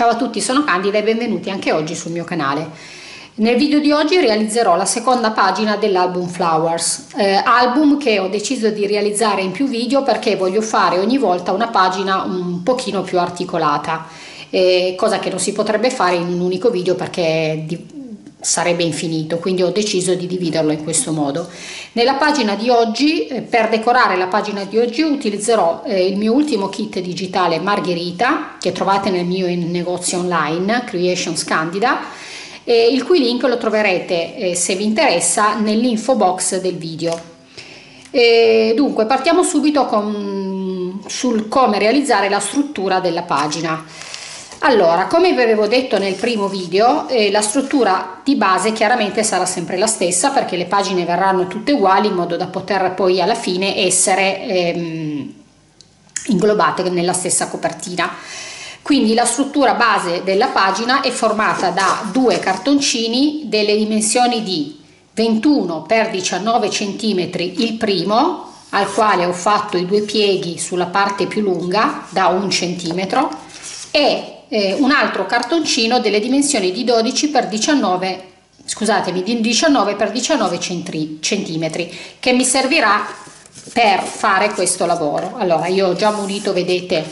Ciao a tutti, sono Candida e benvenuti anche oggi sul mio canale. Nel video di oggi realizzerò la seconda pagina dell'album Flowers, album che ho deciso di realizzare in più video perché voglio fare ogni volta una pagina un pochino più articolata, cosa che non si potrebbe fare in un unico video perché sarebbe infinito, quindi ho deciso di dividerlo in questo modo. Nella pagina di oggi, per decorare la pagina di oggi, utilizzerò il mio ultimo kit digitale Margherita, che trovate nel mio negozio online Creations Candida, il cui link lo troverete, se vi interessa, nell'info box del video. Dunque partiamo subito sul come realizzare la struttura della pagina. Allora, come vi avevo detto nel primo video, la struttura di base chiaramente sarà sempre la stessa perché le pagine verranno tutte uguali in modo da poter poi alla fine essere inglobate nella stessa copertina. Quindi la struttura base della pagina è formata da due cartoncini delle dimensioni di 21 x 19 cm il primo, al quale ho fatto i due pieghi sulla parte più lunga da 1 cm, e un altro cartoncino delle dimensioni di 12 x 19, scusatemi, di 19 x 19 cm, che mi servirà per fare questo lavoro. Allora, io ho già munito, vedete,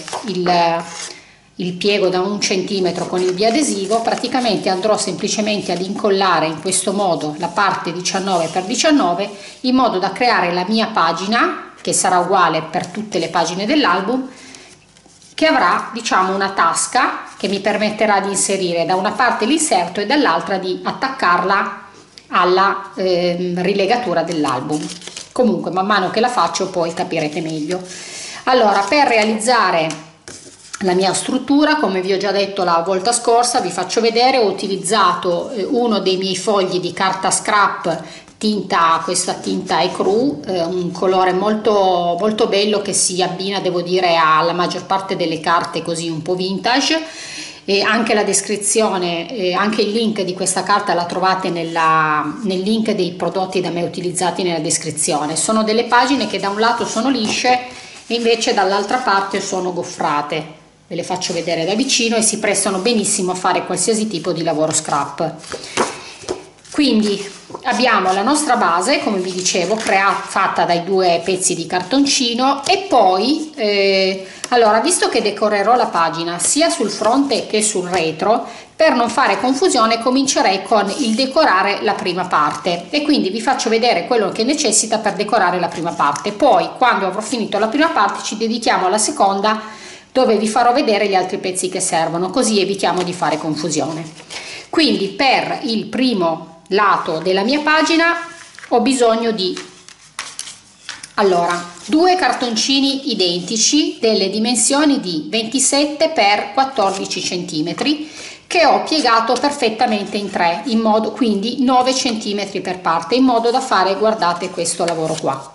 il piego da 1 cm con il biadesivo. Praticamente andrò semplicemente ad incollare in questo modo la parte 19 x 19 in modo da creare la mia pagina, che sarà uguale per tutte le pagine dell'album, che avrà, diciamo, una tasca che mi permetterà di inserire da una parte l'inserto e dall'altra di attaccarla alla rilegatura dell'album. Comunque man mano che la faccio poi capirete meglio. Allora, per realizzare la mia struttura, come vi ho già detto la volta scorsa, vi faccio vedere, ho utilizzato uno dei miei fogli di carta scrap, questa tinta ecru, un colore molto molto bello che si abbina, devo dire, alla maggior parte delle carte così un po' vintage. E anche la descrizione, anche il link di questa carta la trovate nel link dei prodotti da me utilizzati nella descrizione. Sono delle pagine che da un lato sono lisce e invece dall'altra parte sono goffrate. Ve le faccio vedere da vicino e si prestano benissimo a fare qualsiasi tipo di lavoro scrap. Quindi abbiamo la nostra base, come vi dicevo, fatta dai due pezzi di cartoncino, e poi allora, visto che decorerò la pagina sia sul fronte che sul retro, per non fare confusione comincerei con il decorare la prima parte e quindi vi faccio vedere quello che necessita per decorare la prima parte. Poi, quando avrò finito la prima parte, ci dedichiamo alla seconda, dove vi farò vedere gli altri pezzi che servono, così evitiamo di fare confusione. Quindi per il primo lato della mia pagina ho bisogno di due cartoncini identici delle dimensioni di 27 x 14 cm che ho piegato perfettamente in tre, in modo, quindi 9 cm per parte, in modo da fare, guardate, questo lavoro qua.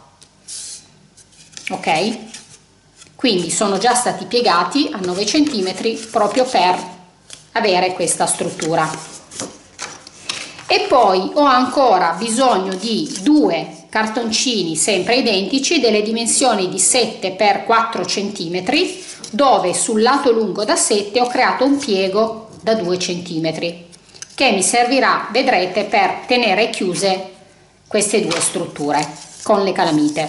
Ok, quindi sono già stati piegati a 9 cm proprio per avere questa struttura. E poi ho ancora bisogno di due cartoncini sempre identici delle dimensioni di 7 x 4 cm, dove sul lato lungo da 7 ho creato un piego da 2 cm che mi servirà, vedrete, per tenere chiuse queste due strutture con le calamite.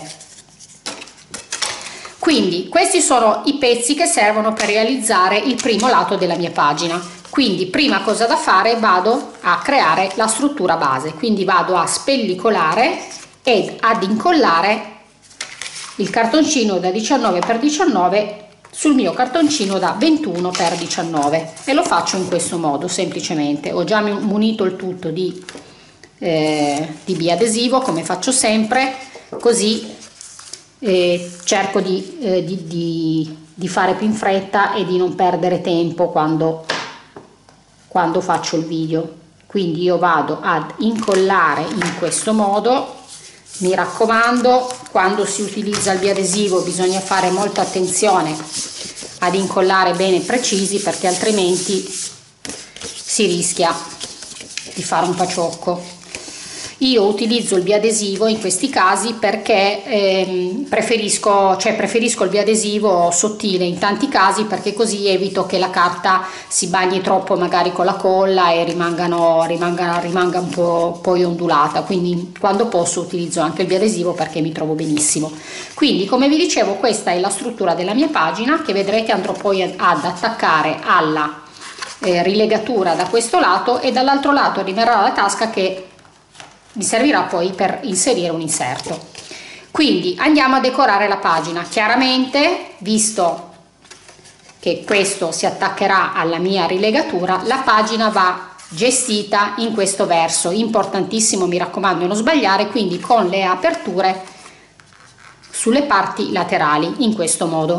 Quindi questi sono i pezzi che servono per realizzare il primo lato della mia pagina. Quindi prima cosa da fare, vado a creare la struttura base, quindi vado a spellicolare ed ad incollare il cartoncino da 19 x 19 sul mio cartoncino da 21 x 19 e lo faccio in questo modo semplicemente. Ho già munito il tutto di biadesivo, come faccio sempre, così cerco di fare più in fretta e di non perdere tempo quando faccio il video. Quindi io vado ad incollare in questo modo. Mi raccomando, quando si utilizza il biadesivo bisogna fare molta attenzione ad incollare bene precisi, perché altrimenti si rischia di fare un paciocco. Io utilizzo il biadesivo in questi casi perché preferisco il biadesivo sottile in tanti casi, perché così evito che la carta si bagni troppo magari con la colla e rimanga un po' poi ondulata. Quindi quando posso utilizzo anche il biadesivo perché mi trovo benissimo. Quindi, come vi dicevo, questa è la struttura della mia pagina, che vedrete andrò poi ad attaccare alla rilegatura da questo lato, e dall'altro lato rimarrà la tasca che mi servirà poi per inserire un inserto. Quindi andiamo a decorare la pagina. Chiaramente, visto che questo si attaccherà alla mia rilegatura, la pagina va gestita in questo verso, importantissimo, mi raccomando non sbagliare, quindi con le aperture sulle parti laterali, in questo modo.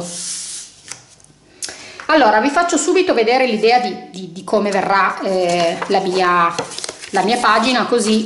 Allora vi faccio subito vedere l'idea di come verrà la mia pagina,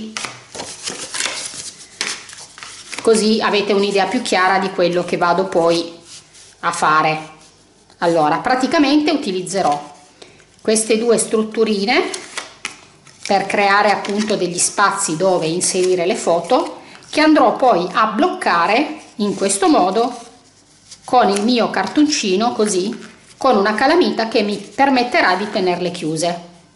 così avete un'idea più chiara di quello che vado poi a fare. Allora, praticamente utilizzerò queste due strutturine per creare appunto degli spazi dove inserire le foto, che andrò poi a bloccare in questo modo con il mio cartoncino, così, con una calamita che mi permetterà di tenerle chiuse.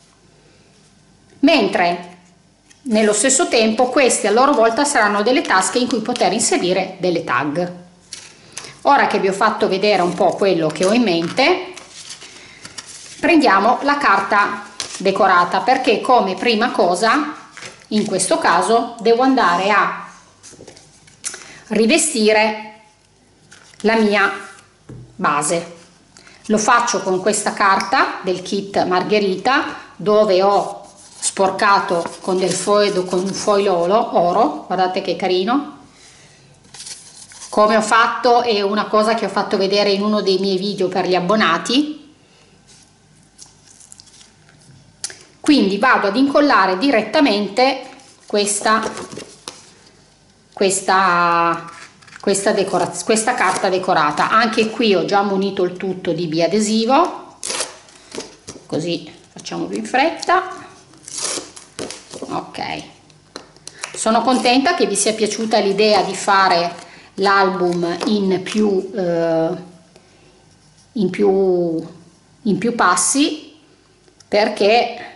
Mentre nello stesso tempo queste a loro volta saranno delle tasche in cui poter inserire delle tag. Ora che vi ho fatto vedere un po' quello che ho in mente, prendiamo la carta decorata, perché come prima cosa in questo caso devo andare a rivestire la mia base. Lo faccio con questa carta del kit Margherita, dove ho sporcato con un foil oro, guardate che carino. Come ho fatto, è una cosa che ho fatto vedere in uno dei miei video per gli abbonati. Quindi vado ad incollare direttamente questa carta decorata. Anche qui ho già munito il tutto di biadesivo, così facciamo più in fretta. Ok, sono contenta che vi sia piaciuta l'idea di fare l'album in più passi, perché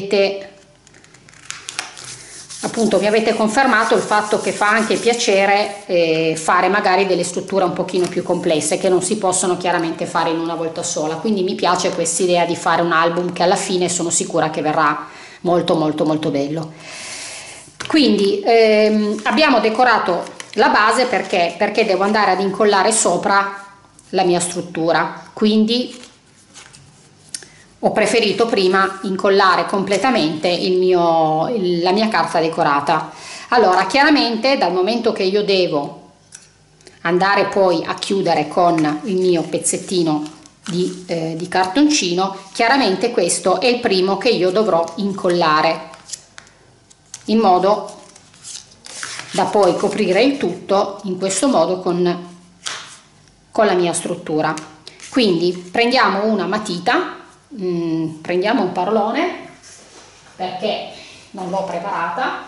mi avete confermato il fatto che fa anche piacere fare magari delle strutture un pochino più complesse, che non si possono chiaramente fare in una volta sola. Quindi mi piace questa idea di fare un album che alla fine sono sicura che verrà molto molto molto bello. Quindi abbiamo decorato la base perché devo andare ad incollare sopra la mia struttura, quindi ho preferito prima incollare completamente la mia carta decorata. Allora, chiaramente dal momento che io devo andare poi a chiudere con il mio pezzettino di cartoncino, chiaramente questo è il primo che io dovrò incollare, in modo da poi coprire il tutto in questo modo con la mia struttura. Quindi prendiamo una matita, prendiamo un parolone, perché non l'ho preparata,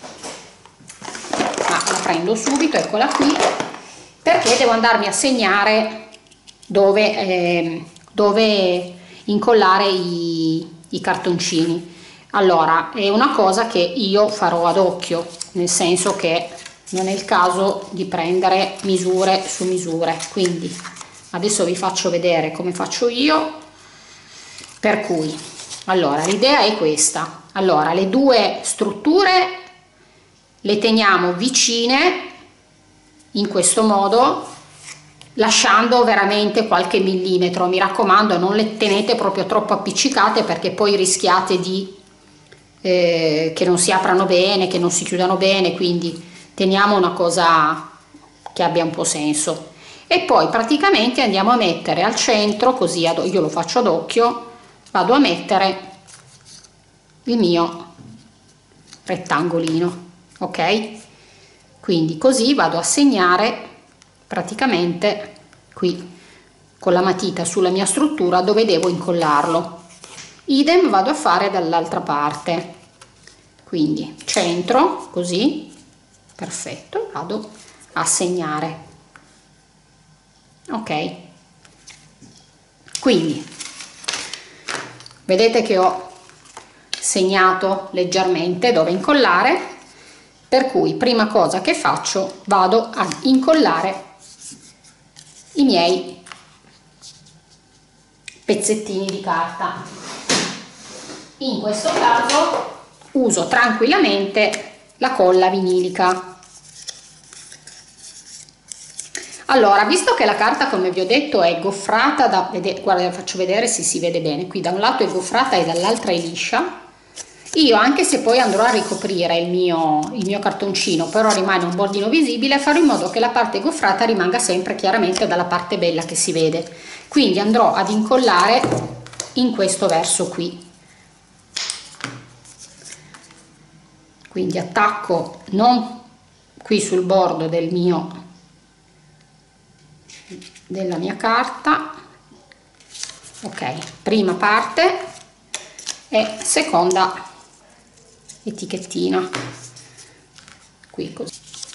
ma la prendo subito, eccola qui, perché devo andarmi a segnare dove incollare i cartoncini. Allora, è una cosa che io farò ad occhio, nel senso che non è il caso di prendere misure su misure, quindi adesso vi faccio vedere come faccio io. Per cui, allora, l'idea è questa. Allora, le due strutture le teniamo vicine in questo modo, lasciando veramente qualche millimetro. Mi raccomando, non le tenete proprio troppo appiccicate, perché poi rischiate che non si aprano bene, che non si chiudano bene, quindi teniamo una cosa che abbia un po' senso. E poi praticamente andiamo a mettere al centro, così io lo faccio ad occhio, vado a mettere il mio rettangolino, ok? Quindi così vado a segnare praticamente qui con la matita sulla mia struttura dove devo incollarlo. Idem vado a fare dall'altra parte, quindi centro così, perfetto, vado a segnare, ok. Quindi vedete che ho segnato leggermente dove incollare, per cui prima cosa che faccio, vado ad incollare i miei pezzettini di carta. In questo caso uso tranquillamente la colla vinilica. Allora, visto che la carta, come vi ho detto, è goffrata da vedere, guarda, faccio vedere se si vede bene, qui da un lato è goffrata e dall'altra è liscia, io, anche se poi andrò a ricoprire il mio cartoncino, però rimane un bordino visibile, farò in modo che la parte goffrata rimanga sempre chiaramente dalla parte bella che si vede. Quindi andrò ad incollare in questo verso qui. Quindi attacco non qui sul bordo della mia carta, ok, prima parte e seconda etichettina qui così.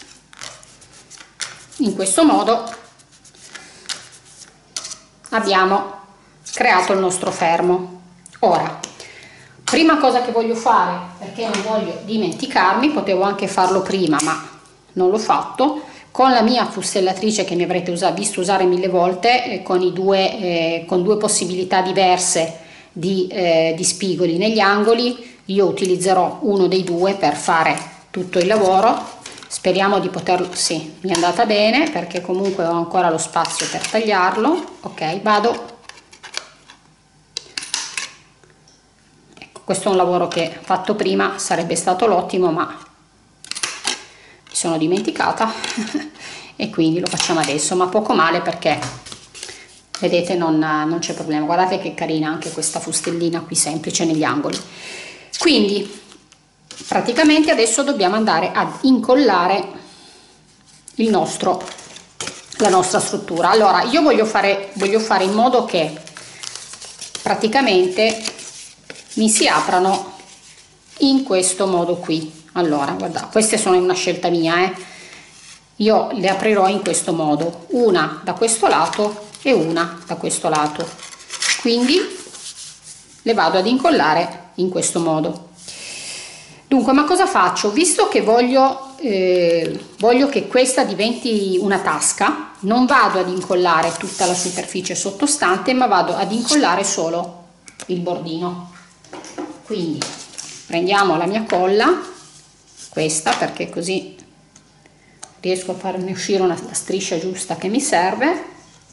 In questo modo abbiamo creato il nostro fermo. Ora, prima cosa che voglio fare, perché non voglio dimenticarmi, potevo anche farlo prima ma non l'ho fatto, con la mia fustellatrice che mi avrete visto usare 1000 volte, con due possibilità diverse di spigoli negli angoli, io utilizzerò uno dei due per fare tutto il lavoro. Speriamo di poterlo, sì, mi è andata bene perché comunque ho ancora lo spazio per tagliarlo, ok, vado. Ecco, questo è un lavoro che fatto prima sarebbe stato l'ottimo, ma mi sono dimenticata e quindi lo facciamo adesso, ma poco male perché vedete non c'è problema. Guardate che carina anche questa fustellina qui, semplice negli angoli. Quindi praticamente adesso dobbiamo andare ad incollare la nostra struttura. Allora io voglio fare in modo che praticamente mi si aprano in questo modo qui. Allora, guarda, queste sono una scelta mia, io le aprirò in questo modo, una da questo lato e una da questo lato, quindi le vado ad incollare in questo modo. Dunque, ma cosa faccio? Visto che voglio che questa diventi una tasca, non vado ad incollare tutta la superficie sottostante, ma vado ad incollare solo il bordino. Quindi prendiamo la mia colla, questa, perché così riesco a farne uscire la striscia giusta che mi serve,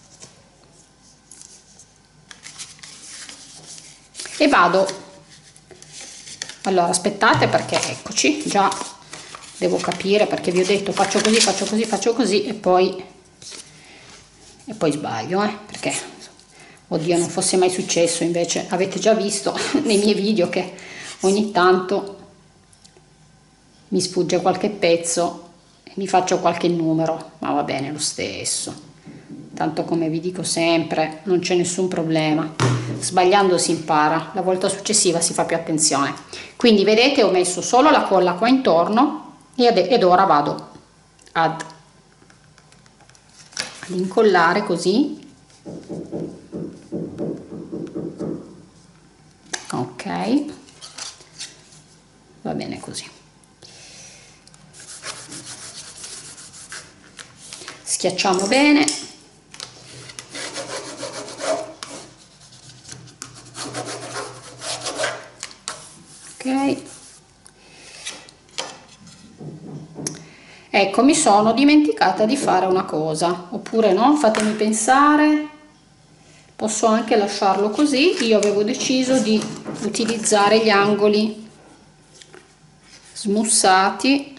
e vado. Allora aspettate, perché eccoci, già devo capire, perché vi ho detto faccio così, faccio così, faccio così e poi sbaglio, perché oddio, non fosse mai successo. Invece avete già visto nei miei video che ogni tanto mi sfugge qualche pezzo e mi faccio qualche numero, ma va bene lo stesso, tanto come vi dico sempre non c'è nessun problema, sbagliando si impara, la volta successiva si fa più attenzione. Quindi vedete, ho messo solo la colla qua intorno ed ora vado ad incollare così, ok, va bene così. Schiacciamo bene, ok. Ecco, mi sono dimenticata di fare una cosa, oppure no, fatemi pensare, posso anche lasciarlo così. Io avevo deciso di utilizzare gli angoli smussati,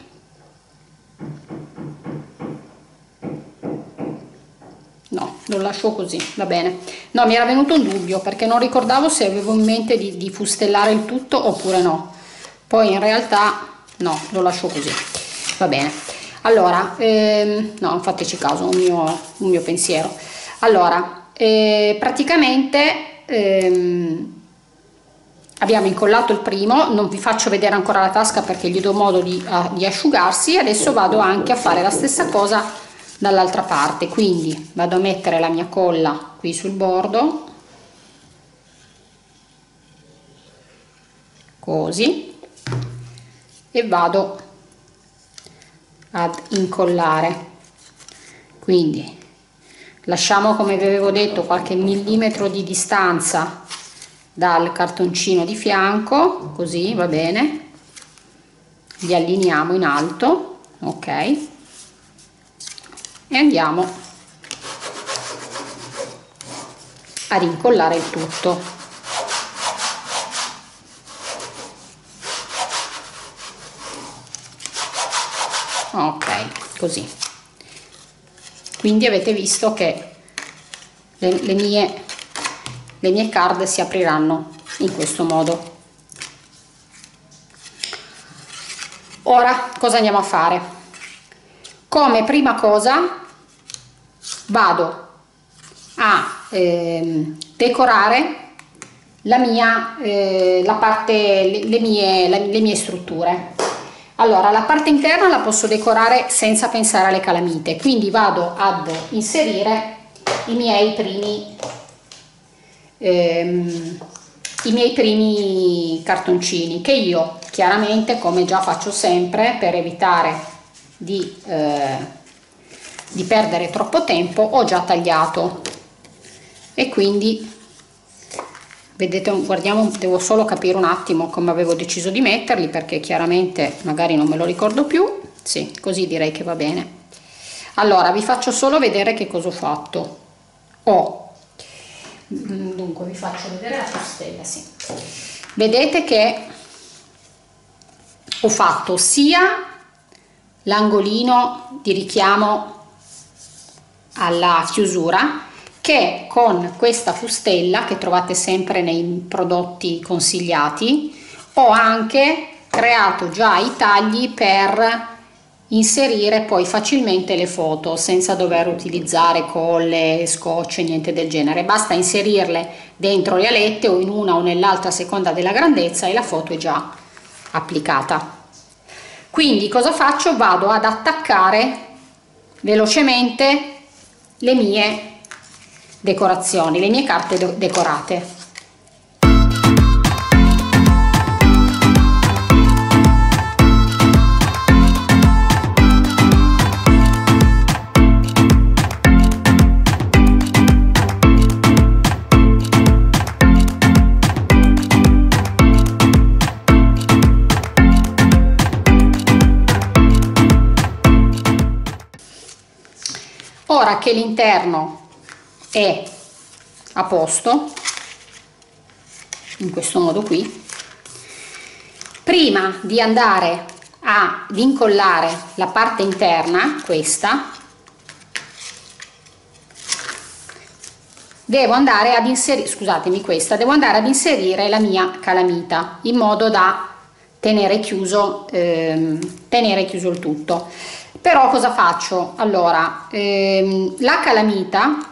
no, lo lascio così, va bene. No, mi era venuto un dubbio perché non ricordavo se avevo in mente di fustellare il tutto oppure no, poi in realtà no, lo lascio così, va bene. Allora no, fateci caso, un mio pensiero. Allora praticamente abbiamo incollato il primo, non vi faccio vedere ancora la tasca perché gli do modo di asciugarsi. Adesso vado anche a fare la stessa cosa dall'altra parte, quindi vado a mettere la mia colla qui sul bordo, così, e vado ad incollare. Quindi lasciamo, come vi avevo detto, qualche millimetro di distanza dal cartoncino di fianco, così va bene, li allineiamo in alto, ok, e andiamo ad incollare il tutto. Ok, così. Quindi avete visto che le mie card si apriranno in questo modo. Ora cosa andiamo a fare? Come prima cosa vado a decorare la parte, le mie strutture. Allora, la parte interna la posso decorare senza pensare alle calamite, quindi vado ad inserire i miei primi cartoncini, che io chiaramente, come già faccio sempre, per evitare di perdere troppo tempo, ho già tagliato. E quindi vedete, guardiamo, devo solo capire un attimo come avevo deciso di metterli, perché chiaramente magari non me lo ricordo più. Sì, così direi che va bene. Allora vi faccio solo vedere che cosa ho fatto. Dunque vi faccio vedere la fustella, sì. Vedete che ho fatto sia l'angolino di richiamo alla chiusura, che con questa fustella che trovate sempre nei prodotti consigliati ho anche creato già i tagli per inserire poi facilmente le foto senza dover utilizzare colle, scotch, niente del genere. Basta inserirle dentro le alette o in una o nell'altra a seconda della grandezza e la foto è già applicata. Quindi cosa faccio? Vado ad attaccare velocemente le mie decorazioni, le mie carte decorate. Ora che l'interno è a posto, in questo modo qui, prima di andare ad incollare la parte interna, questa, devo andare ad inserire, scusatemi, devo andare ad inserire la mia calamita in modo da tenere chiuso il tutto. Però cosa faccio? Allora, la calamita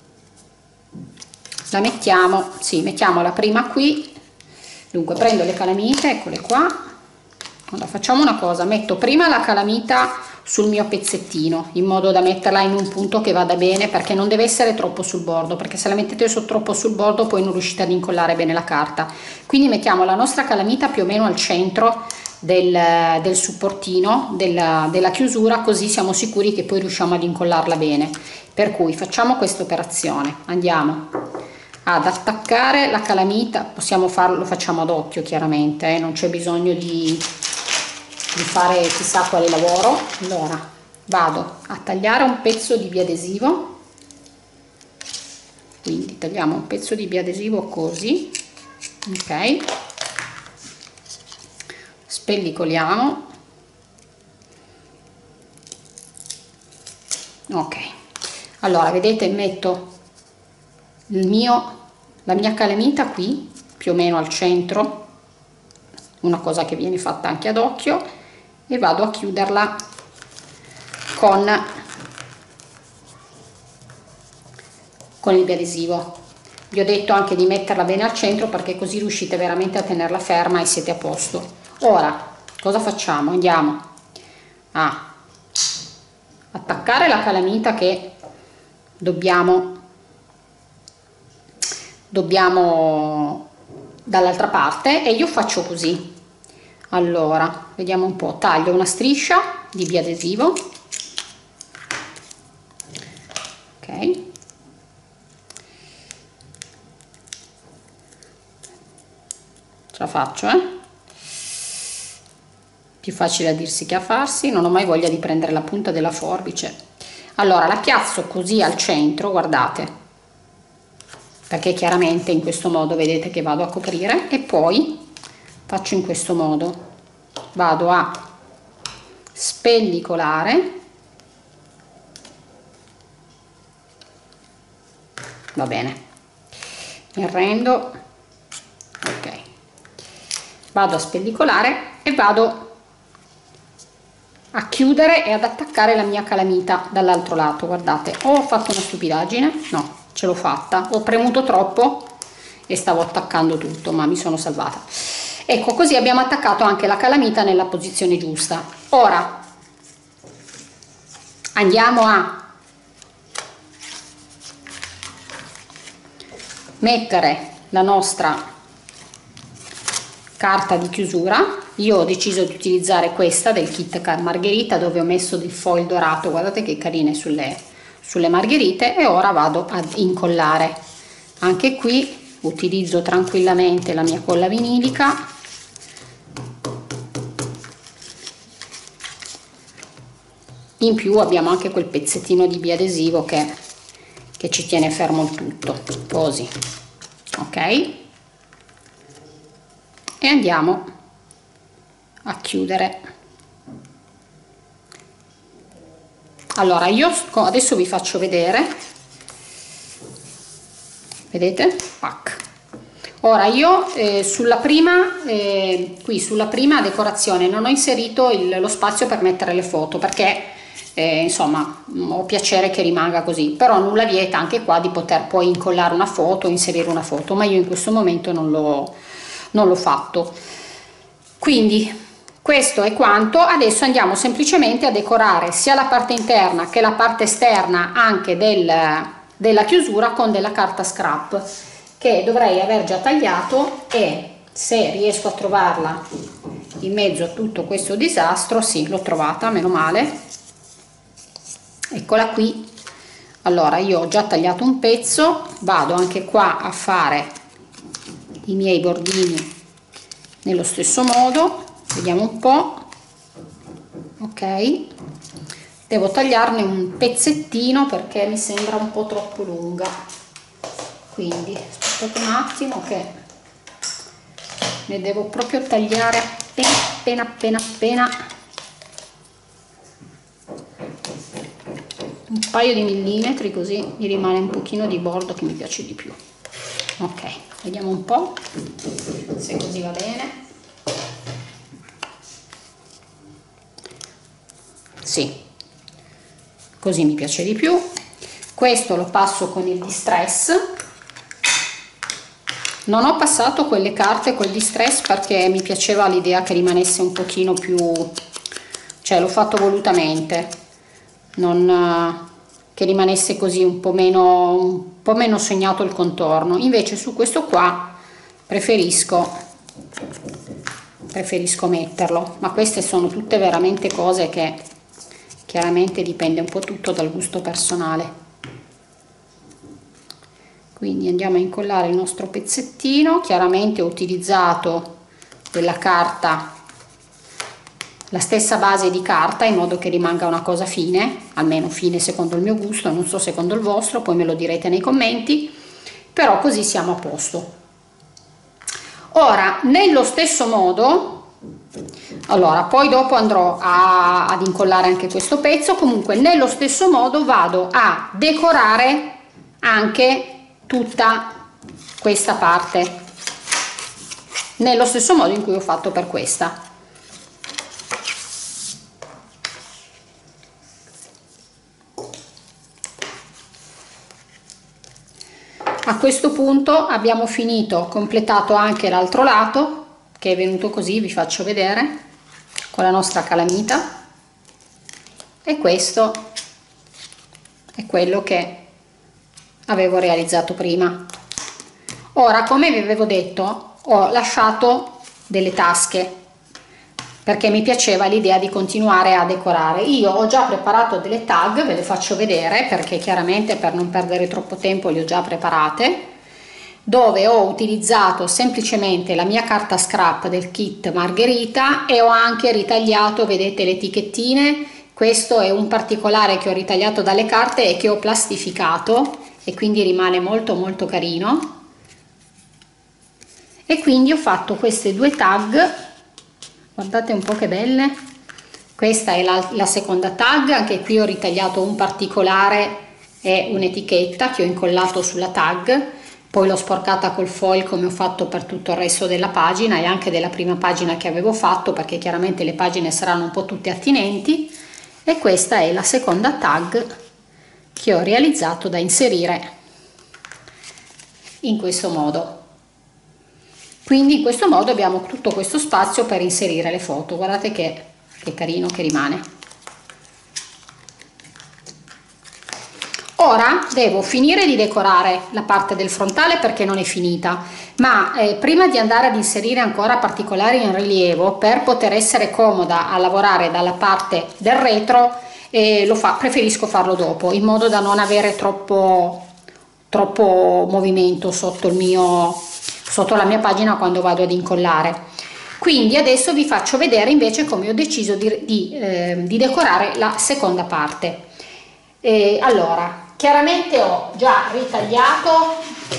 la mettiamola prima qui. Dunque prendo le calamite, eccole qua. Allora, facciamo una cosa, metto prima la calamita sul mio pezzettino in modo da metterla in un punto che vada bene, perché non deve essere troppo sul bordo, perché se la mettete troppo sul bordo poi non riuscite ad incollare bene la carta. Quindi mettiamo la nostra calamita più o meno al centro del supportino della chiusura, così siamo sicuri che poi riusciamo ad incollarla bene. Per cui facciamo questa operazione, andiamo ad attaccare la calamita, possiamo farlo, lo facciamo ad occhio chiaramente, non c'è bisogno di fare chissà quale lavoro. Allora vado a tagliare un pezzo di biadesivo, quindi tagliamo un pezzo di biadesivo così, ok, spellicoliamo, ok. Allora vedete, metto la mia calamita qui più o meno al centro, una cosa che viene fatta anche ad occhio, e vado a chiuderla con il biadesivo. vi ho detto anche di metterla bene al centro perché così riuscite veramente a tenerla ferma e siete a posto. Ora cosa facciamo? Andiamo a attaccare la calamita che dobbiamo dall'altra parte, e io faccio così. Allora vediamo un po', taglio una striscia di biadesivo, ok, ce la faccio, più facile a dirsi che a farsi, non ho mai voglia di prendere la punta della forbice. Allora la piazzo così al centro, guardate, perché chiaramente in questo modo vedete che vado a coprire, e poi faccio in questo modo, vado a spellicolare, va bene, mi arrendo, ok, vado a spellicolare e vado a chiudere e ad attaccare la mia calamita dall'altro lato. Guardate, ho fatto una stupidaggine, no, ce l'ho fatta, ho premuto troppo e stavo attaccando tutto, ma mi sono salvata. Ecco, così abbiamo attaccato anche la calamita nella posizione giusta. Ora andiamo a mettere la nostra carta di chiusura. Io ho deciso di utilizzare questa del kit Margherita, dove ho messo del foil dorato, guardate che carine sulle margherite, e ora vado ad incollare. Anche qui utilizzo tranquillamente la mia colla vinilica, in più abbiamo anche quel pezzettino di biadesivo che ci tiene fermo il tutto, così, ok, e andiamo a chiudere. Allora io adesso vi faccio vedere, vedete? Pac. Ora io sulla prima qui sulla prima decorazione non ho inserito lo spazio per mettere le foto, perché insomma ho piacere che rimanga così, però nulla vieta anche qua di poter poi incollare una foto, inserire una foto, ma io in questo momento non l'ho fatto. Quindi questo è quanto. Adesso andiamo semplicemente a decorare sia la parte interna che la parte esterna anche della chiusura con della carta scrap, che dovrei aver già tagliato, e se riesco a trovarla in mezzo a tutto questo disastro, sì, l'ho trovata, meno male, eccola qui. Allora io ho già tagliato un pezzo, vado anche qua a fare i miei bordini nello stesso modo, vediamo un po', ok, devo tagliarne un pezzettino perché mi sembra un po' troppo lunga, quindi aspettate un attimo che ne devo proprio tagliare appena un paio di millimetri, così mi rimane un pochino di bordo che mi piace di più. Ok, vediamo un po' se così va bene. Sì, così mi piace di più. Questo lo passo con il distress. Non ho passato quelle carte col distress perché mi piaceva l'idea che rimanesse un pochino più, cioè l'ho fatto volutamente, non che rimanesse così un po' meno segnato il contorno. Invece su questo qua preferisco metterlo, ma queste sono tutte veramente cose che chiaramente dipende un po' tutto dal gusto personale. Quindi andiamo a incollare il nostro pezzettino. Chiaramente ho utilizzato della carta, la stessa base di carta, in modo che rimanga una cosa fine, almeno fine secondo il mio gusto, non so secondo il vostro, poi me lo direte nei commenti, però così siamo a posto. Ora nello stesso modo, allora poi dopo andrò ad incollare anche questo pezzo, comunque nello stesso modo vado a decorare anche tutta questa parte nello stesso modo in cui ho fatto per questa. a questo punto abbiamo finito, completato anche l'altro lato, che è venuto così, vi faccio vedere, con la nostra calamita, e questo è quello che avevo realizzato prima. Ora, come vi avevo detto, ho lasciato delle tasche perché mi piaceva l'idea di continuare a decorare. Io ho già preparato delle tag, ve le faccio vedere perché chiaramente per non perdere troppo tempo le ho già preparate, dove ho utilizzato semplicemente la mia carta scrap del kit Margherita e ho anche ritagliato, vedete, le etichettine. Questo è un particolare che ho ritagliato dalle carte e che ho plastificato e quindi rimane molto molto carino. E quindi ho fatto queste due tag, guardate un po' che belle. Questa è la seconda tag, anche qui ho ritagliato un particolare e un'etichetta che ho incollato sulla tag, poi l'ho sporcata col foil come ho fatto per tutto il resto della pagina e anche della prima pagina che avevo fatto, perché chiaramente le pagine saranno un po' tutte attinenti. E questa è la seconda tag che ho realizzato da inserire in questo modo. Quindi in questo modo abbiamo tutto questo spazio per inserire le foto. Guardate che carino che rimane. Ora devo finire di decorare la parte del frontale perché non è finita, ma prima di andare ad inserire ancora particolari in rilievo, per poter essere comoda a lavorare dalla parte del retro, preferisco farlo dopo, in modo da non avere troppo movimento sotto la mia pagina quando vado ad incollare. Quindi adesso vi faccio vedere invece come ho deciso di decorare la seconda parte. Allora, chiaramente ho già ritagliato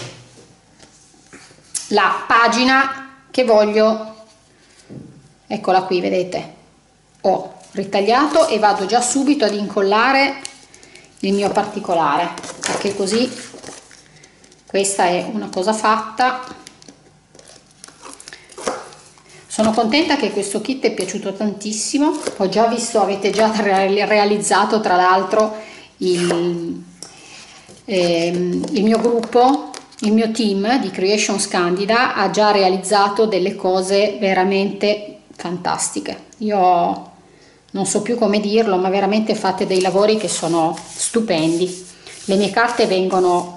la pagina che voglio, eccola qui, vedete, ho ritagliato e vado già subito ad incollare il mio particolare, perché così questa è una cosa fatta. Sono contenta che questo kit è piaciuto tantissimo. Ho già visto, avete già realizzato tra l'altro il mio gruppo, il mio team di Creations Candida ha già realizzato delle cose veramente fantastiche. Io non so più come dirlo, ma veramente fate dei lavori che sono stupendi. Le mie carte vengono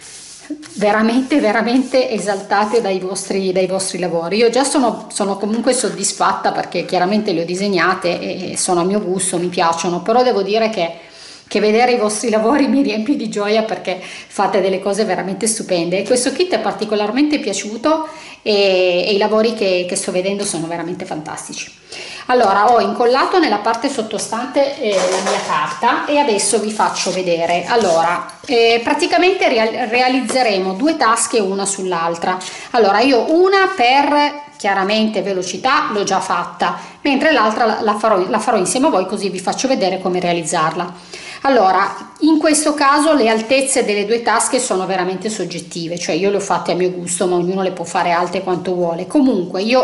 veramente esaltate dai vostri lavori. Io già sono comunque soddisfatta perché chiaramente le ho disegnate e sono a mio gusto, mi piacciono, però devo dire che vedere i vostri lavori mi riempie di gioia perché fate delle cose veramente stupende e questo kit è particolarmente piaciuto e i lavori che sto vedendo sono veramente fantastici. Allora, ho incollato nella parte sottostante la mia carta e adesso vi faccio vedere. Allora, praticamente realizzeremo due tasche una sull'altra. Allora, io una per chiaramente velocità l'ho già fatta, mentre l'altra la farò insieme a voi, così vi faccio vedere come realizzarla. Allora, in questo caso le altezze delle due tasche sono veramente soggettive, cioè io le ho fatte a mio gusto, ma ognuno le può fare alte quanto vuole. Comunque io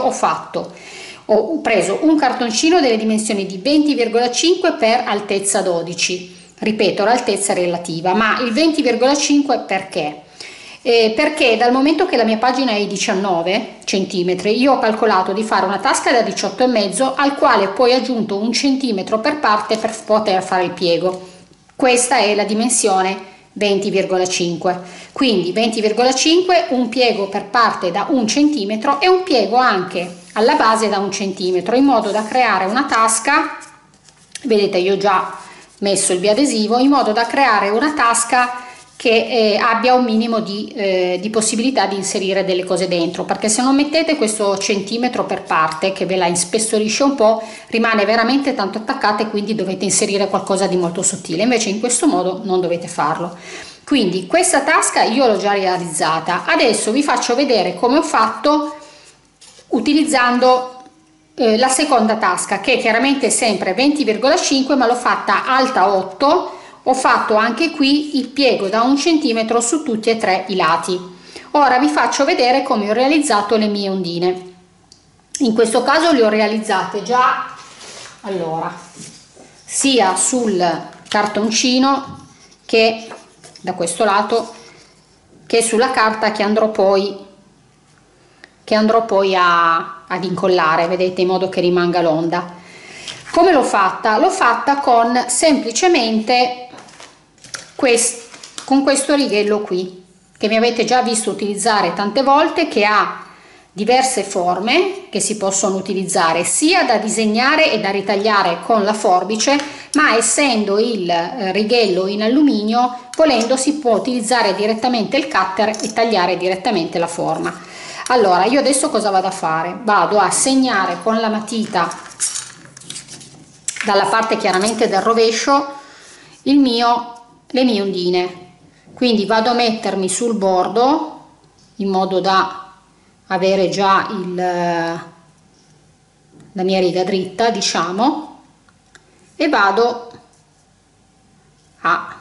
ho preso un cartoncino delle dimensioni di 20,5 per altezza 12, ripeto, l'altezza relativa, ma il 20,5 perché? Perché dal momento che la mia pagina è 19 cm, io ho calcolato di fare una tasca da 18,5 al quale poi ho aggiunto 1 centimetro per parte per poter fare il piego. Questa è la dimensione 20,5, quindi 20,5, un piego per parte da 1 centimetro e un piego anche alla base da 1 centimetro, in modo da creare una tasca. Vedete, io ho già messo il biadesivo, in modo da creare una tasca che abbia un minimo di possibilità di inserire delle cose dentro, perché se non mettete questo centimetro per parte che ve la inspessorisce un po', rimane veramente tanto attaccata e quindi dovete inserire qualcosa di molto sottile. Invece in questo modo non dovete farlo. Quindi questa tasca io l'ho già realizzata. Adesso vi faccio vedere come ho fatto utilizzando la seconda tasca, che chiaramente è sempre 20,5, ma l'ho fatta alta 8. Ho fatto anche qui il piego da 1 centimetro su tutti e tre i lati. Ora vi faccio vedere come ho realizzato le mie ondine. In questo caso le ho realizzate già, allora, sia sul cartoncino che da questo lato che è sulla carta che andrò poi ad incollare, vedete, in modo che rimanga l'onda. Come l'ho fatta? L'ho fatta con semplicemente con questo righello qui, che mi avete già visto utilizzare tante volte, che ha diverse forme che si possono utilizzare sia da disegnare e da ritagliare con la forbice, ma essendo il righello in alluminio, volendo si può utilizzare direttamente il cutter e tagliare direttamente la forma. Allora, io adesso cosa vado a fare? Vado a segnare con la matita dalla parte chiaramente del rovescio le mie ondine, quindi vado a mettermi sul bordo in modo da avere già la mia riga dritta, diciamo, e vado a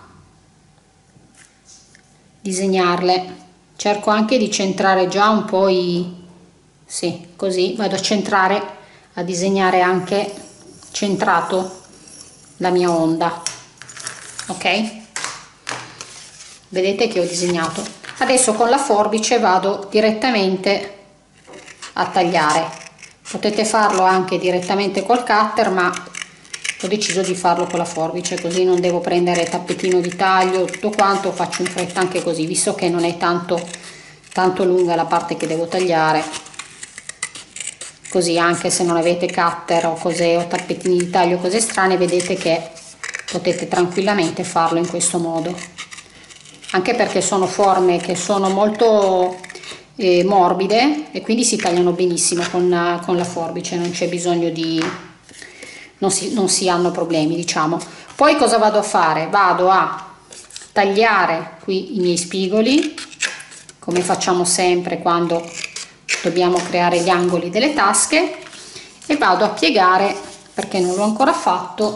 disegnarle. Cerco anche di centrare già un po' sì, così vado a centrare, a disegnare anche centrato la mia onda. Ok, vedete che ho disegnato. Adesso con la forbice vado direttamente a tagliare. Potete farlo anche direttamente col cutter, ma ho deciso di farlo con la forbice, così non devo prendere tappetino di taglio, tutto quanto, faccio in fretta anche così, visto che non è tanto lunga la parte che devo tagliare. Così, anche se non avete cutter o cose o tappetini di taglio, cose strane, vedete che potete tranquillamente farlo in questo modo, anche perché sono forme che sono molto morbide e quindi si tagliano benissimo con la forbice, non c'è bisogno di, non si hanno problemi, diciamo. Poi cosa vado a fare? Vado a tagliare qui i miei spigoli, come facciamo sempre quando dobbiamo creare gli angoli delle tasche, e vado a piegare, perché non l'ho ancora fatto,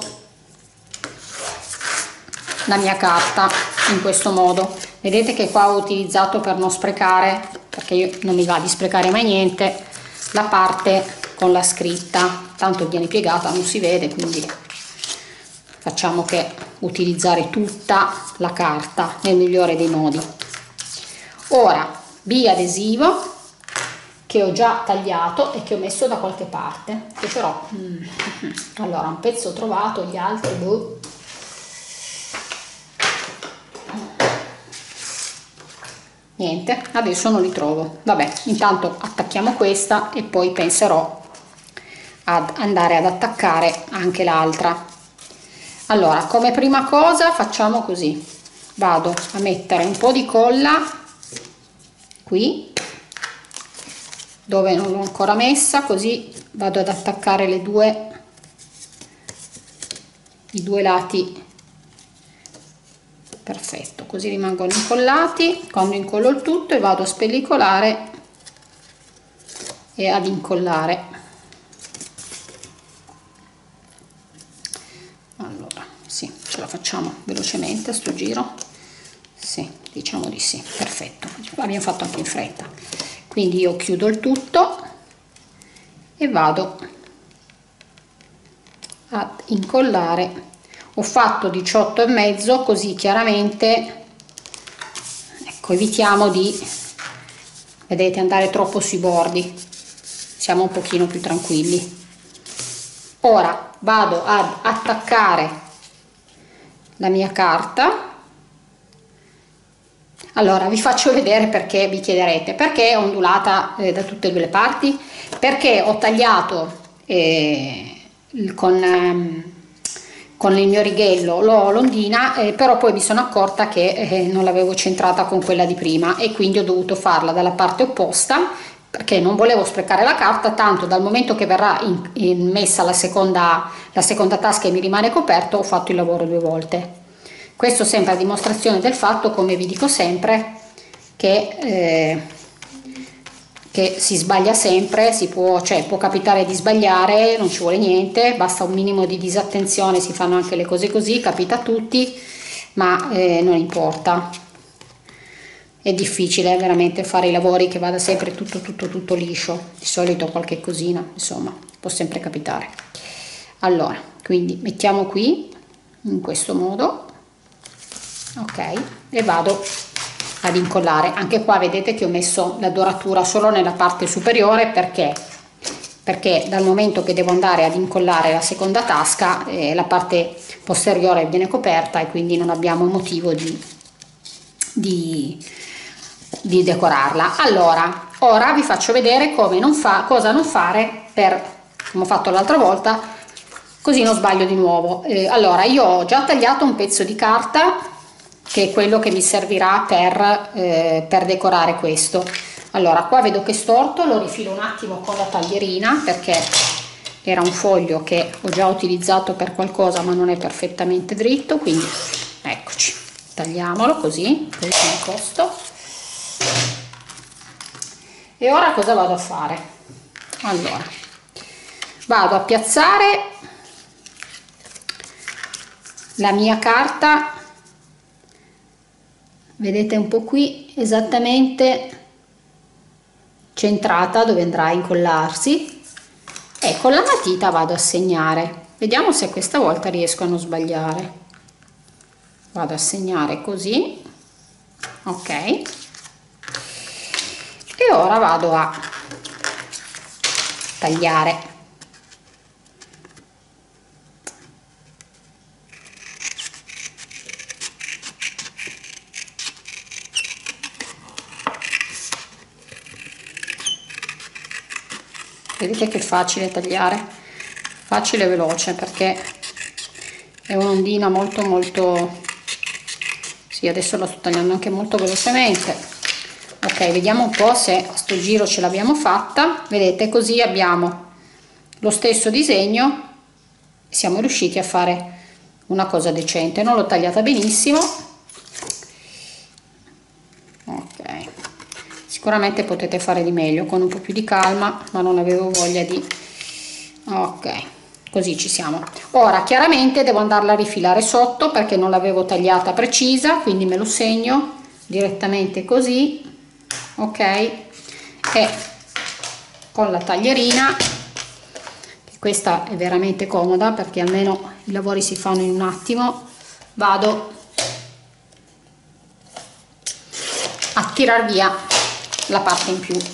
la mia carta in questo modo. Vedete che qua ho utilizzato, per non sprecare, perché io non mi va di sprecare mai niente, la parte con la scritta, tanto viene piegata, non si vede, quindi facciamo che utilizzare tutta la carta nel migliore dei modi. Ora biadesivo che ho già tagliato e che ho messo da qualche parte, che però allora un pezzo ho trovato, gli altri boh. Niente, adesso non li trovo. Vabbè, intanto attacchiamo questa e poi penserò ad andare ad attaccare anche l'altra. Allora, come prima cosa facciamo così: vado a mettere un po' di colla qui dove non l'ho ancora messa, così vado ad attaccare i due lati. Perfetto, così rimangono incollati. Quando incollo il tutto e vado a spellicolare e ad incollare. Allora, sì, ce la facciamo velocemente a sto giro. Sì, diciamo di sì. Perfetto, abbiamo fatto anche in fretta. Quindi io chiudo il tutto e vado ad incollare. Ho fatto 18,5, così chiaramente, ecco, evitiamo di, vedete, andare troppo sui bordi, siamo un pochino più tranquilli. Ora vado ad attaccare la mia carta. Allora vi faccio vedere, perché vi chiederete perché è ondulata da tutte e due le parti, perché ho tagliato con il mio righello l'ondina, però poi mi sono accorta che non l'avevo centrata con quella di prima e quindi ho dovuto farla dalla parte opposta, perché non volevo sprecare la carta, tanto dal momento che verrà messa la seconda tasca e mi rimane coperto, ho fatto il lavoro 2 volte. Questo sempre a dimostrazione del fatto, come vi dico sempre, che si sbaglia sempre, può capitare di sbagliare, non ci vuole niente, basta un minimo di disattenzione, si fanno anche le cose così, capita a tutti, ma non importa. È difficile veramente fare i lavori che vada sempre tutto liscio, di solito qualche cosina, insomma, può sempre capitare. Allora, quindi mettiamo qui in questo modo, ok, e vado ad incollare. Anche qua vedete che ho messo la doratura solo nella parte superiore perché dal momento che devo andare ad incollare la seconda tasca la parte posteriore viene coperta e quindi non abbiamo motivo di decorarla. Allora, ora vi faccio vedere cosa non fare come ho fatto l'altra volta, così non sbaglio di nuovo. Allora, io ho già tagliato un pezzo di carta che è quello che mi servirà per decorare questo. Allora, qua vedo che è storto, lo rifilo un attimo con la taglierina perché era un foglio che ho già utilizzato per qualcosa ma non è perfettamente dritto, quindi eccoci, tagliamolo così a posto. E ora cosa vado a fare? Allora, vado a piazzare la mia carta, vedete un po' qui, esattamente centrata dove andrà a incollarsi, e con la matita vado a segnare. Vediamo se questa volta riesco a non sbagliare. Vado a segnare così, ok, e ora vado a tagliare. Vedete che è facile tagliare, facile e veloce, perché è un'ondina molto sì, adesso la sto tagliando anche molto velocemente. Ok, vediamo un po' se a sto giro ce l'abbiamo fatta. Vedete, così abbiamo lo stesso disegno, siamo riusciti a fare una cosa decente. Non l'ho tagliata benissimo, ok, sicuramente potete fare di meglio con un po' più di calma, ma non avevo voglia di... ok, così ci siamo. Ora chiaramente devo andarla a rifilare sotto perché non l'avevo tagliata precisa, quindi me lo segno direttamente così, ok, e con la taglierina, che questa è veramente comoda perché almeno i lavori si fanno in un attimo, vado a tirar via la parte in più.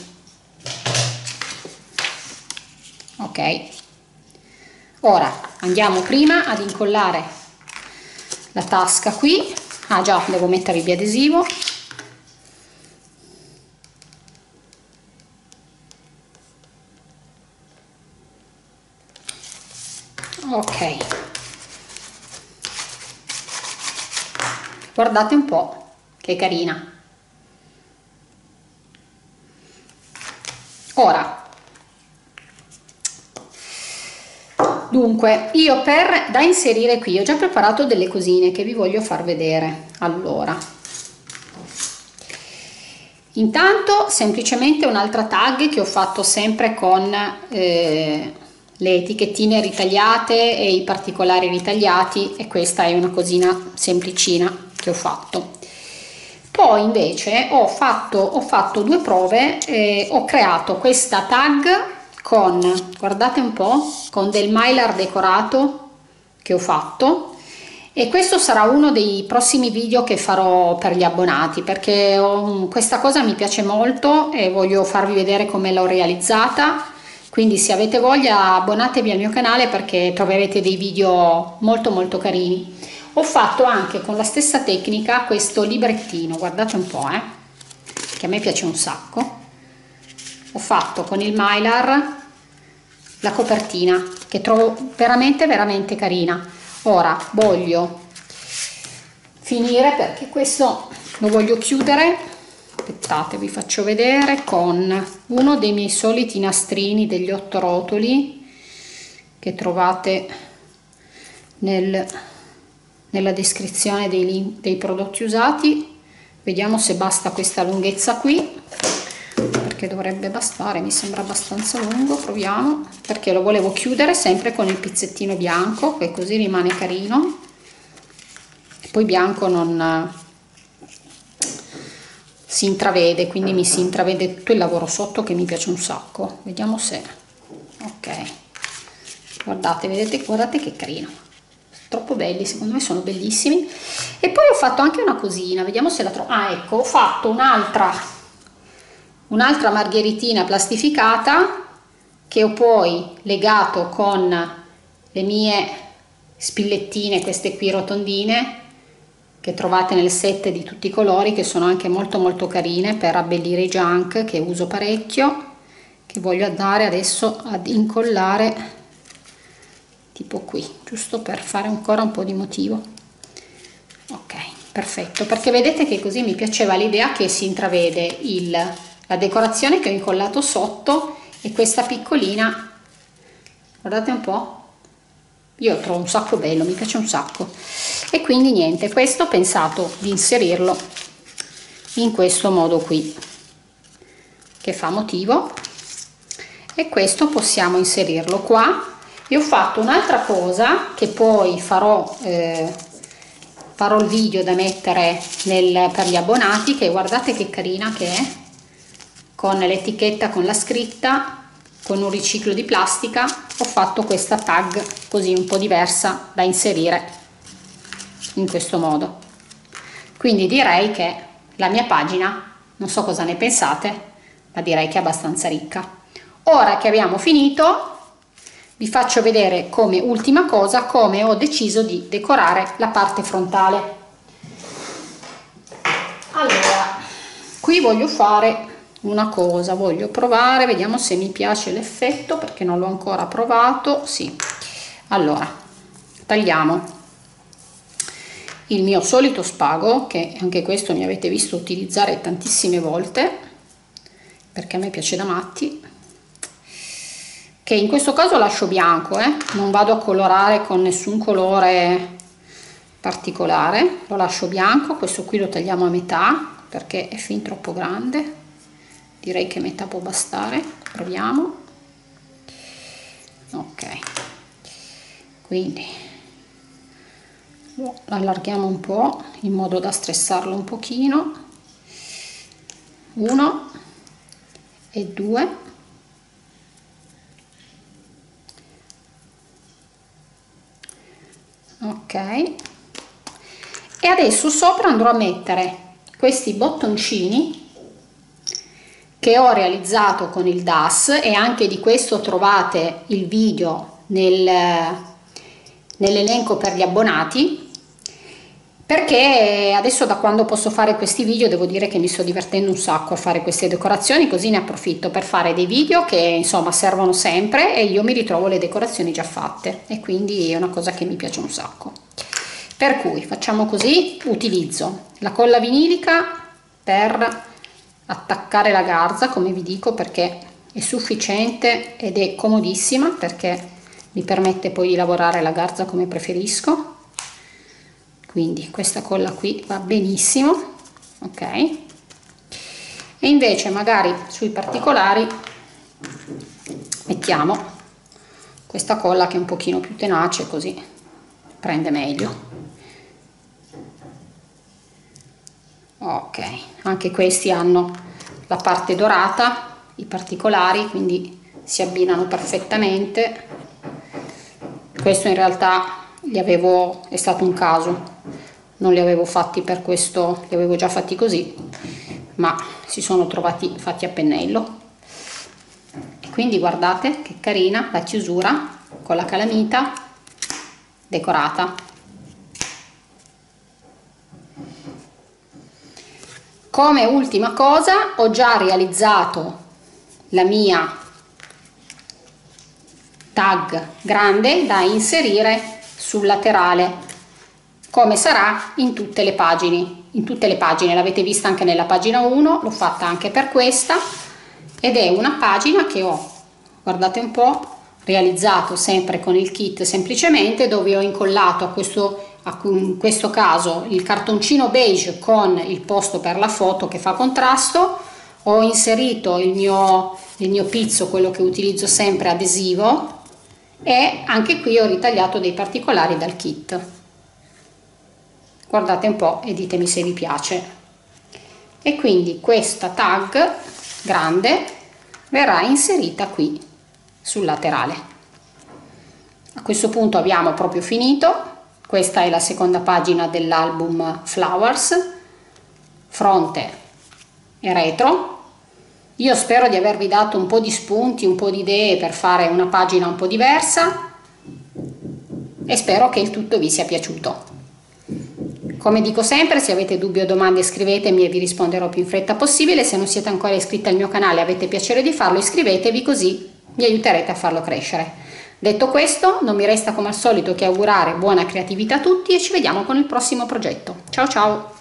Ok, ora andiamo prima ad incollare la tasca qui. Ah già, devo mettere il biadesivo. Ok, guardate un po' che carina. Ora, dunque, io da inserire qui ho già preparato delle cosine che vi voglio far vedere. Allora, intanto semplicemente un'altra tag che ho fatto sempre con le etichettine ritagliate e i particolari ritagliati, e questa è una cosina semplicina che ho fatto. Poi invece ho fatto due prove, ho creato questa tag con, guardate un po', con del mylar decorato che ho fatto, e questo sarà uno dei prossimi video che farò per gli abbonati, perché questa cosa mi piace molto e voglio farvi vedere come l'ho realizzata. Quindi se avete voglia abbonatevi al mio canale perché troverete dei video molto carini. Ho fatto anche con la stessa tecnica questo librettino, guardate un po', che a me piace un sacco. Ho fatto con il mylar la copertina che trovo veramente carina. Ora voglio finire, perché questo lo voglio chiudere, aspettate vi faccio vedere, con uno dei miei soliti nastrini degli 8 rotoli che trovate nella descrizione dei prodotti usati. Vediamo se basta questa lunghezza qui, perché dovrebbe bastare, mi sembra abbastanza lungo. Proviamo, perché lo volevo chiudere sempre con il pizzettino bianco, che così rimane carino, e poi bianco non si intravede, quindi mi si intravede tutto il lavoro sotto che mi piace un sacco. Vediamo se ok, guardate, vedete, guardate che carino. troppo belli, secondo me sono bellissimi. E poi ho fatto anche una cosina, vediamo se la trovo. Ah, ecco, ho fatto un'altra margheritina plastificata che ho poi legato con le mie spillettine, queste qui rotondine, che trovate nel set di tutti i colori, che sono anche molto carine per abbellire i junk, che uso parecchio, che voglio andare adesso ad incollare tipo qui, giusto per fare ancora un po' di motivo. Ok, perfetto, perché vedete che così mi piaceva l'idea che si intravede la decorazione che ho incollato sotto e questa piccolina, guardate un po', io lo trovo un sacco bello, mi piace un sacco. E quindi niente, questo ho pensato di inserirlo in questo modo qui, che fa motivo, e questo possiamo inserirlo qua. E ho fatto un'altra cosa che poi farò il video da mettere per gli abbonati, che guardate che carina che è, con l'etichetta, con la scritta, con un riciclo di plastica. Ho fatto questa tag così un po' diversa da inserire in questo modo. Quindi direi che la mia pagina, non so cosa ne pensate, ma direi che è abbastanza ricca. Ora che abbiamo finito, vi faccio vedere come ultima cosa come ho deciso di decorare la parte frontale. Allora, qui voglio fare una cosa, voglio provare, vediamo se mi piace l'effetto, perché non l'ho ancora provato. Sì, allora tagliamo il mio solito spago, che anche questo mi avete visto utilizzare tantissime volte perché a me piace da matti, che in questo caso lascio bianco, non vado a colorare con nessun colore particolare, lo lascio bianco. Questo qui lo tagliamo a metà perché è fin troppo grande, direi che metà può bastare, proviamo. Ok, quindi lo allarghiamo un po' in modo da stressarlo un pochino, 1 e 2, ok, e adesso sopra andrò a mettere questi bottoncini che ho realizzato con il DAS, e anche di questo trovate il video nell'elenco per gli abbonati, perché adesso, da quando posso fare questi video, devo dire che mi sto divertendo un sacco a fare queste decorazioni, così ne approfitto per fare dei video che insomma servono sempre e io mi ritrovo le decorazioni già fatte, e quindi è una cosa che mi piace un sacco. Per cui facciamo così: utilizzo la colla vinilica per attaccare la garza, come vi dico, perché è sufficiente ed è comodissima, perché mi permette poi di lavorare la garza come preferisco. Quindi questa colla qui va benissimo, ok. E invece magari sui particolari mettiamo questa colla che è un pochino più tenace, così prende meglio. Ok, anche questi hanno la parte dorata, i particolari, quindi si abbinano perfettamente. Questo in realtà è stato un caso, non li avevo fatti per questo, li avevo già fatti così, ma si sono trovati fatti a pennello. E quindi guardate che carina la chiusura con la calamita decorata. Come ultima cosa ho già realizzato la mia tag grande da inserire sul laterale, come sarà in tutte le pagine. L'avete vista anche nella pagina 1, l'ho fatta anche per questa, ed è una pagina che ho, guardate un po', realizzato sempre con il kit semplicemente, dove ho incollato in questo caso il cartoncino beige con il posto per la foto che fa contrasto. Ho inserito il mio pizzo, quello che utilizzo sempre, adesivo, e anche qui ho ritagliato dei particolari dal kit. Guardate un po' e ditemi se vi piace. E quindi questa tag grande verrà inserita qui sul laterale. A questo punto abbiamo proprio finito. Questa è la seconda pagina dell'album Flowers, fronte e retro. Io spero di avervi dato un po' di spunti, un po' di idee per fare una pagina un po' diversa e spero che il tutto vi sia piaciuto. Come dico sempre, se avete dubbi o domande scrivetemi e vi risponderò più in fretta possibile. Se non siete ancora iscritti al mio canale e avete piacere di farlo, iscrivetevi, così mi aiuterete a farlo crescere. Detto questo, non mi resta come al solito che augurare buona creatività a tutti e ci vediamo con il prossimo progetto. Ciao ciao!